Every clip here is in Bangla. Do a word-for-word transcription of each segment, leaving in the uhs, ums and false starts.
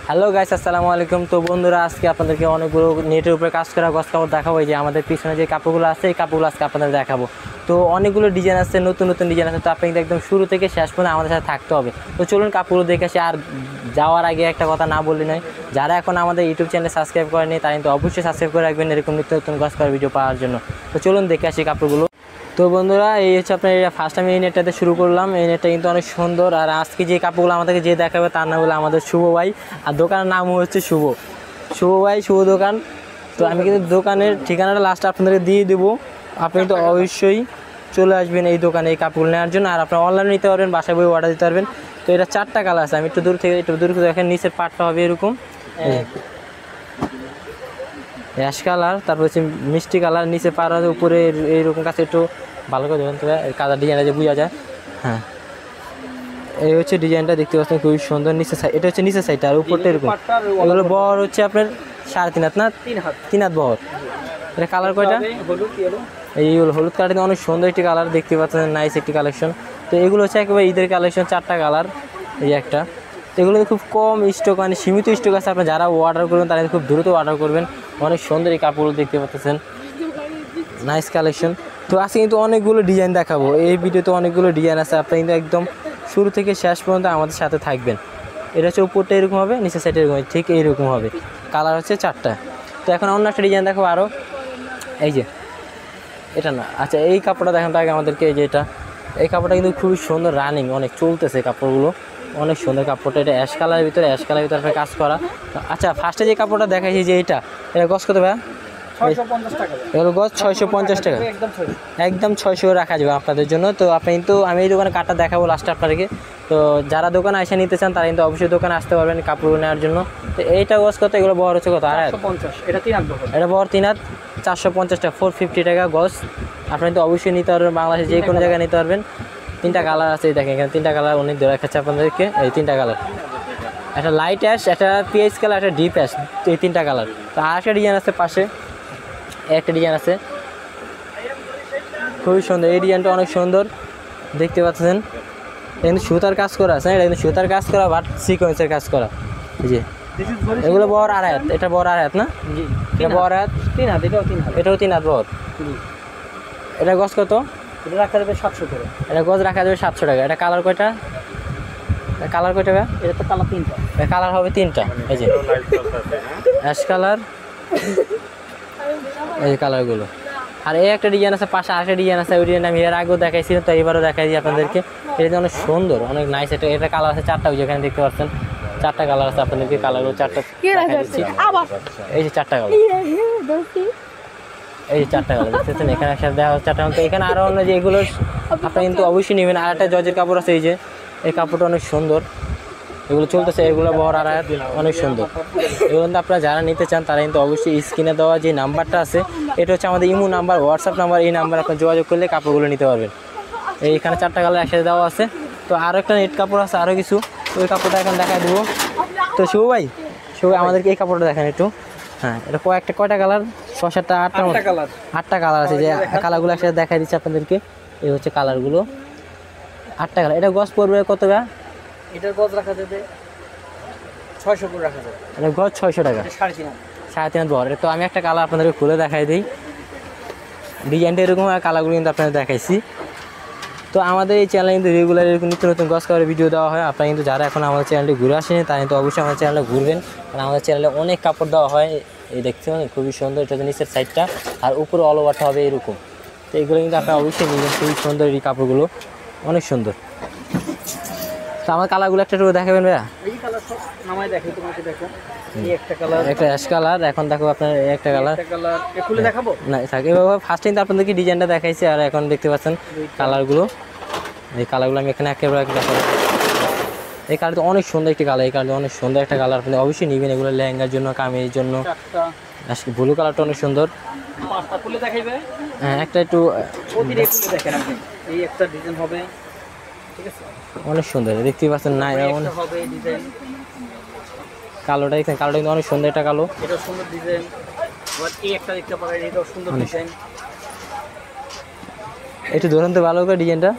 হ্যালো গাইস, আসসালামু আলাইকুম। তো বন্ধুরা, আজকে আপনাদেরকে অনেকগুলো নেটের উপরে কাজ করা গস কাপড় দেখাবো। যে আমাদের পিছনে যে কাপড়গুলো আছে এই কাপড়গুলো আজকে আপনাদের দেখাবো। তো অনেকগুলো ডিজাইন আছে, নতুন নতুন ডিজাইন আছে। তো আপনি কিন্তু একদম শুরু থেকে শেষ পর্যন্ত আমাদের সাথে থাকতে হবে। তো চলুন কাপড়গুলো দেখে আসি। আর যাওয়ার আগে একটা কথা না বললে নয়, যারা এখন আমাদের ইউটিউব চ্যানেল সাবস্ক্রাইব করেনি তারা কিন্তু অবশ্যই সাবস্ক্রাইব করে রাখবেন এরকম নিত্য নতুন গস করার ভিডিও পাওয়ার জন্য। তো চলুন দেখে আসি কাপড়গুলো। তো বন্ধুরা, এই হচ্ছে আপনার ফার্স্ট আমি এই নেটটাতে শুরু করলাম। এই নেটটা কিন্তু অনেক সুন্দর। আর আজকে যে কাপড়গুলো আমাদেরকে যে দেখাবে তার নাম হলো আমাদের শুভ ভাই, আর দোকানের নাম হচ্ছে শুভ শুভ ভাই শুভ দোকান। তো আমি কিন্তু দোকানের ঠিকানাটা লাস্টে আপনাদেরকে দিয়ে দেবো। আপনি কিন্তু অবশ্যই চলে আসবেন এই দোকানে এই কাপড় নেওয়ার জন্য। আর আপনারা অনলাইনে নিতে পারবেন, বাসায় বই অর্ডার দিতে পারবেন। তো এটা চারটা কালার আছে। আমি একটু দূর থেকে একটু দূর থেকে দেখেন, নিচের পাটটা হবে এরকম অ্যাশ কালার, তারপর হচ্ছে মিষ্টি কালার, নিচে পাড়া উপরে এইরকম কাছে একটু ভালো করে দেখুন, কালার ডিজাইনটা যে বোঝা যায়। হ্যাঁ, এই হচ্ছে ডিজাইনটা, দেখতে পাচ্ছেন খুবই সুন্দর। নিচে সাইড, এটা হচ্ছে নিচের সাইডটা, আর উপরটা এরকম। এগুলো বহর হচ্ছে আপনার সাড়ে তিন হাত না তিন হাত তিন হাত বহর। এটা কালার কয়টা? এই হলো হলুদ কালারটা, অনেক সুন্দর একটি কালার, দেখতে পাচ্ছেন নাইস একটি কালেকশন। তো এগুলো হচ্ছে একেবারে ঈদের কালেকশন, চারটা কালার, এই একটা। তো এগুলো খুব কম স্টক, মানে সীমিত স্টক আছে। আপনার যারা অর্ডার করবেন তারা খুব দ্রুত অর্ডার করবেন। অনেক সুন্দর এই কাপড়গুলো দেখতে পাচ্ছেন, নাইস কালেকশন। তো আজকে কিন্তু অনেকগুলো ডিজাইন দেখাবো এই ভিডিওতে, অনেকগুলো ডিজাইন আছে। আপনি কিন্তু একদম শুরু থেকে শেষ পর্যন্ত আমাদের সাথে থাকবেন। এটা হচ্ছে উপরটা এরকম হবে, নিচের সাইডে এরকম, ঠিক এইরকম হবে। কালার হচ্ছে চারটা। তো এখন অন্য একটা ডিজাইন দেখাবো আরও। এই যে এটা না, আচ্ছা এই কাপড়টা দেখান আগে আমাদেরকে। এই যে এটা, এই কাপড়টা কিন্তু খুবই সুন্দর, রানিং অনেক চলতেছে কাপড়গুলো, অনেক সুন্দর কাপড়টা। এটা অ্যাশ কালারের ভিতরে, অ্যাশ কালারের ভিতরে কাজ করা। আচ্ছা, ফার্স্টে যে কাপড়টা দেখাইছি যে এটা, এটা গস কত ভাই? এগুলো গজ ছয়শো পঞ্চাশ টাকা, একদম ছয়শো রাখা যাবে আপনাদের জন্য। তো আপনি কিন্তু, আমি এই দোকানে কাটটা দেখাবো লাস্টে আপনাদেরকে। তো যারা দোকানে এসে নিতে চান তারা কিন্তু অবশ্যই দোকানে আসতে পারবেন কাপড় নেওয়ার জন্য। তো এইটা গজ কত? এগুলো বহর হচ্ছে কত? আড়াই পঞ্চাশ। এটা তিন হাত, এটা বহর তিন হাত, চারশো পঞ্চাশ টাকা, ফোর ফিফটি টাকা গজ। আপনি কিন্তু অবশ্যই নিতে পারবেন, বাংলাদেশে যে কোনো জায়গায় নিতে পারবেন। তিনটা কালার আছে, দেখেন এখানে তিনটা কালার অনেক ধরে রাখাচ্ছে আপনাদেরকে। এই তিনটা কালার, একটা লাইট অ্যাশ, একটা পিএইচ কালার, একটা ডিপ অ্যাশ, এই তিনটা কালার। তো আর একটা ডিজাইন আছে পাশে, একটা ডিজাইন আছে খুবই সুন্দর। এই ডিজাইনটা অনেক সুন্দর, দেখতে পাচ্ছেন। কিন্তু সুতার কাজ করা আছে, এটা কিন্তু সুতার কাজ করা, বাট সিকোয়েন্সের কাজ করা। জি, এগুলো বড় আড়াই হাত, এটা বড় আড়াই হাত না? জি, এটা বড় হাত, তিন হাত, এটাও তিন হাত, এটাও তিন হাত বড়। এটা গজ কত? এটা রাখা যাবে সাতশো করে, এটা গজ রাখা যাবে সাতশো টাকা। এটা কালার কয়টা? কালার কয়টা? এটা তো কালার তিনটা, কালার হবে তিনটা। এই যে অ্যাশ কালার, এই কালারগুলো। আর এই একটা ডিজাইন আছে পাশে, আরেকটা ডিজাইন আছে। ওই ডিজাইন আমি এর আগেও দেখাইছিলাম, তো এবারও দেখাই দিই আপনাদেরকে। এটা অনেক সুন্দর, অনেক নাইস। এটা এটা কালার আছে চারটা, ওই যেখানে দেখতে পাচ্ছেন চারটা কালার আছে। আপনাদেরকে কালারগুলো চারটা দেখাচ্ছি। এই যে চারটা কালার, এই যে চারটা কালার দেখতেছেন এখানে একসাথে দেখা হচ্ছে চারটা। তো এখানে আরও অন্য যে এগুলো আপনি কিন্তু অবশ্যই নেবেন। আর একটা জর্জের কাপড় আছে, এই যে এই কাপড়টা অনেক সুন্দর, এগুলো চলতেছে, এগুলো বহর আড়াই হাত, অনেক সুন্দর। এগুলো কিন্তু আপনারা যারা নিতে চান তারা কিন্তু অবশ্যই স্ক্রিনে দেওয়া যে নাম্বারটা আছে, এটা হচ্ছে আমাদের ইমো নাম্বার, হোয়াটসঅ্যাপ নাম্বার। এই নাম্বার আপনি যোগাযোগ করলে কাপড়গুলো নিতে পারবেন। এইখানে চারটা কালার একসাথে দেওয়া আছে। তো আরও একটা নেট কাপড় আছে, আরও কিছু, ওই কাপড়টা এখন দেখাই দেবো। তো শুভ ভাই, শুভ আমাদেরকে এই কাপড়টা দেখেন একটু। হ্যাঁ, এটা কয়েকটা কয়টা কালার? ছ সাতটা আটটা কালার, আটটা কালার আছে। যে কালারগুলো একসাথে দেখাই দিচ্ছে আপনাদেরকে। এই হচ্ছে কালারগুলো, আটটা কালার। এটা গজ পড়বে কত গা? এটার গজ রাখা যাবে ছয়শো করে রাখা যাবে। এটা গজ ছয়শো টাকা, সাড়ে তিন হাত, সাড়ে তিন হাত বহর। তো আমি একটা কালার আপনাদেরকে খুলে দেখাই দিই। ডিজাইনটা এরকম, আর কালারগুলো কিন্তু আপনাদের দেখাইছি। তো আমাদের এই চ্যানেলে কিন্তু রেগুলার এরকম নিত্য নতুন গজ কাপড়ের ভিডিও দেওয়া হয়। আপনারা কিন্তু যারা এখন আমাদের চ্যানেলটি ঘুরে আসেনি তারা কিন্তু অবশ্যই আমাদের চ্যানেলে ঘুরবেন, কারণ আমাদের চ্যানেলে অনেক কাপড় দেওয়া হয়। এই দেখতে পাবেন খুবই সুন্দর, এটা হচ্ছে নিচের সাইডটা, আর উপরে অল ওভারটা হবে এরকম। তো এগুলো কিন্তু আপনারা অবশ্যই নেবেন, খুবই সুন্দর এই কাপড়গুলো, অনেক সুন্দর। তো আমার কালারগুলো একটা একটু দেখাবেন ভাইয়া? এই কালার সব নামাই দেখাই তোমাকে, দেখো এই একটা কালার, একটা অ্যাশ কালার। এখন দেখো আপনার একটা কালার, একটা কালার এ খুলে দেখাবো না থাকে। ফার্স্ট টাইম তো আপনাদেরকে ডিজাইনটা দেখাইছি, আর এখন দেখতে পাচ্ছেন কালারগুলো। এই কালারগুলো আমি এখানে একেবারে দেখাবো। এই কালারটা অনেক সুন্দর একটি কালার, এই কালারটা অনেক সুন্দর একটা কালার, আপনি অবশ্যই নেবেন এগুলো লেহেঙ্গার জন্য, কামিজের জন্য। ব্লু কালারটা অনেক সুন্দর। হ্যাঁ, একটা একটু দেখেন, এই একটা ডিজাইন হবে, অনেক সুন্দর দেখতে পাচ্ছেন। না কালোটা দেখছেন, কালোটা কিন্তু অনেক সুন্দর একটা কালো, এটা সুন্দর ডিজাইন। এই একটা দেখতে পারেন, এটাও সুন্দর ডিজাইন। একটু ধরুন তো ভালো করে ডিজাইনটা,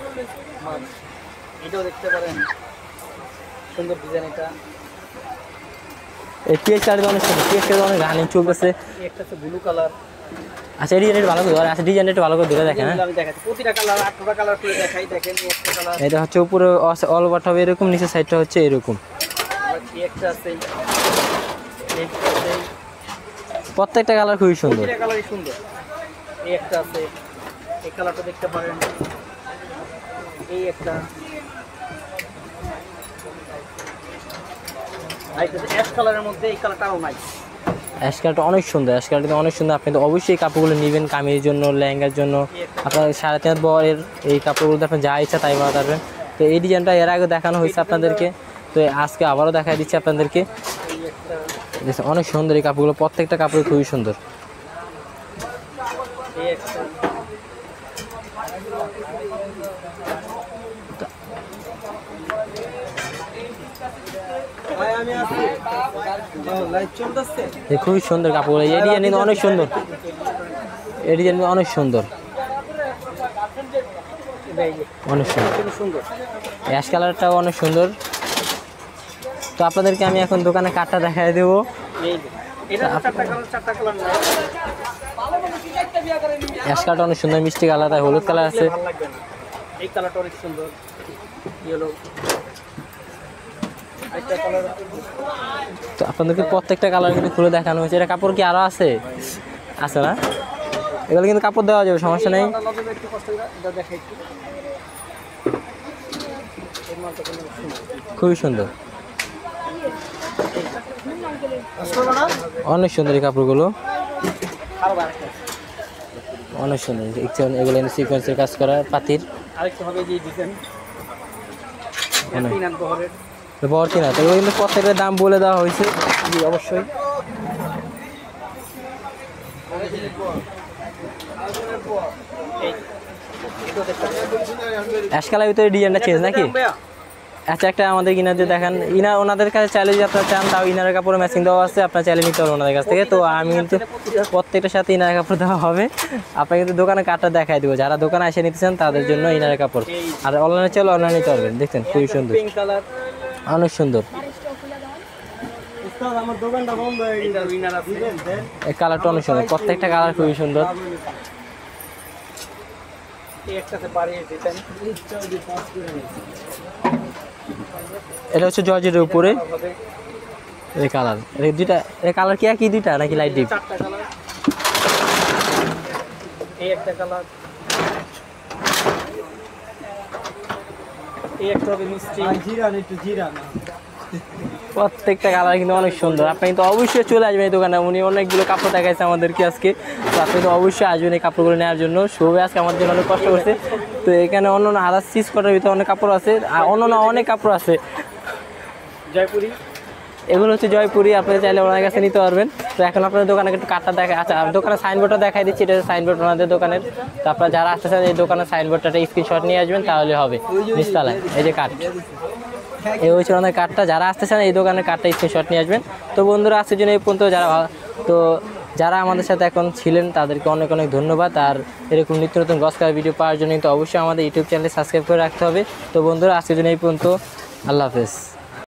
এটাও দেখতে পারেন, সুন্দর ডিজাইন। এটা এই পিএস কালার অনেক সুন্দর, পিএস কালার অনেক রানিং চলতেছে। একটা আছে ব্লু কালার। আচ্ছা এই ডিজাইনটা ভালো করে ধরে, আচ্ছা ডিজাইনটা একটু ভালো করে ধরে দেখেন। হ্যাঁ আমি দেখাচ্ছি প্রতিটা কালার আটটা কালার করে দেখাই। দেখেন এই একটা কালার, এটা হচ্ছে উপরে অল ওভার হবে এরকম, নিচের সাইডটা হচ্ছে এরকম। এই একটা আছে, এই একটা আছে, প্রত্যেকটা কালার খুবই সুন্দর। প্রতিটা কালারই সুন্দর। এই একটা আছে, এই কালারটা দেখতে পারেন। এই একটা আইটা অ্যাশ কালারের মধ্যে এই কালারটাও নাই। অ্যাশ কালারটা অনেক সুন্দর, অ্যাশ কালারটা অনেক সুন্দর। আপনি তো অবশ্যই কাপড়গুলো নেবেন কামিজের জন্য, লেহেঙ্গার জন্য। আপনার সাড়ে তিন বরের এই কাপড়গুলো আপনি যা ইচ্ছা তাই বানাতে পারবেন। তো এই ডিজাইনটা এর আগে দেখানো হয়েছে আপনাদেরকে, তো আজকে আবারও দেখা দিচ্ছি আপনাদেরকে। অনেক সুন্দর এই কাপড়গুলো, প্রত্যেকটা কাপড়ই খুবই সুন্দর। এই একটা ভাই আমি আছি লাইভ চলতেছে। এই খুবই সুন্দর কাপড়গুলো, এই ডিজাইন কিন্তু অনেক সুন্দর, এই ডিজাইন অনেক সুন্দর, অনেক সুন্দর সুন্দর। অ্যাশ কালারটাও অনেক সুন্দর। তো আপনাদেরকে আমি এখন দোকানে কাঠটা দেখাই দেবো। এই এটা চারটা কালার, চারটা কালার নাই। অ্যাশ কালারটা অনেক সুন্দর, মিষ্টি কালার, তাই হলুদ কালার আছে। ভালো লাগবে না, এই কালারটা অনেক সুন্দর। ইয়েলো একটা কালার। তো আপনাদেরকে প্রত্যেকটা কালার কিন্তু খুলে দেখানো হয়েছে। এটা কাপড় কি আরও আছে? আছে না? এগুলো কিন্তু কাপড় দেওয়া যাবে, সমস্যা নেই। একটু কষ্ট করে এটা দেখাই একটু। খুবই সুন্দর, অনেক সুন্দর এই কাপড়গুলো, অনেক সুন্দর। এগুলো সিকোয়েন্সের কাজ করা পাতির। আরেকটা হবে যে ডিজাইন তিন আট বহরের বর্তি না, তো এগুলো কিন্তু প্রত্যেকের দাম বলে দেওয়া হয়েছে। জি অবশ্যই। অ্যাশ কালার ভিতরে ডিজাইনটা চেঞ্জ নাকি? আচ্ছা একটা আমাদের ইনারদের দেখান, ইনার ওনাদের কাছে চাইলে যদি আপনারা চান তাও ইনারের কাপড়ে ম্যাচিং দেওয়া আছে, আপনার চাইলে নিতে পারবেন ওনাদের কাছ থেকে। তো আমি কিন্তু প্রত্যেকটার সাথে ইনারের কাপড় দেওয়া হবে। আপনার কিন্তু দোকানে কাঠটা দেখাই দেবো, যারা দোকানে এসে নিতে চান তাদের জন্য ইনারের কাপড়। আর অনলাইনে চলে অনলাইনে নিতে পারবেন। দেখছেন খুবই সুন্দর, অনেক সুন্দর। আমার দোকানটা বন্ধ হয়ে গেছে। এই কালারটা অনেক সুন্দর, প্রত্যেকটা কালার খুবই সুন্দর। এটা হচ্ছে জর্জেটের উপরে এই কালার, এই দুইটা এই কালার কি একই দুইটা নাকি লাইট ডিপ? চারটা কালার। এই একটা কালার, এই একটা হবে মিষ্টি জিরান, একটু জিরান। প্রত্যেকটা কালার কিন্তু অনেক সুন্দর। আপনি কিন্তু অবশ্যই চলে আসবেন এই দোকানে, উনি অনেকগুলো কাপড় দেখাইছে আমাদেরকে আজকে। তো আপনি তো অবশ্যই আসবেন এই কাপড়গুলো নেওয়ার জন্য। শুভ আজকে আমাদের জন্য অনেক কষ্ট করছে। তো এখানে অন্য অন্য আদার সিজ করার ভিতরে অনেক কাপড় আছে, আর অন্য অন্য অনেক কাপড় আছে। জয়পুরি, এগুলো হচ্ছে জয়পুরি, আপনি চাইলে ওনার কাছে নিতে পারবেন। তো এখন আপনাদের দোকানে একটু কাঠটা দেখা, আচ্ছা দোকানের সাইনবোর্ডটা দেখাই দিচ্ছি। এটা সাইনবোর্ড ওনাদের দোকানের। তো আপনারা যারা আসতে চান এই দোকানের সাইনবোর্ডটা স্ক্রিনশট নিয়ে আসবেন, তাহলে হবে। নিচতলায় এই যে কাঠ, এই হচ্ছে ওনাদের কাঠটা। যারা আসতে চান এই দোকানের কাঠটা স্ক্রিনশট নিয়ে আসবেন। তো বন্ধুরা আজকের জন্য এই পর্যন্ত। যারা তো যারা আমাদের সাথে এখন ছিলেন তাদেরকে অনেক অনেক ধন্যবাদ। আর এরকম নিত্য নতুন গস কালার ভিডিও পাওয়ার জন্য কিন্তু অবশ্যই আমাদের ইউটিউব চ্যানেলে সাবস্ক্রাইব করে রাখতে হবে। তো বন্ধুরা আজকের জন্য এই পর্যন্ত, আল্লাহ হাফেজ।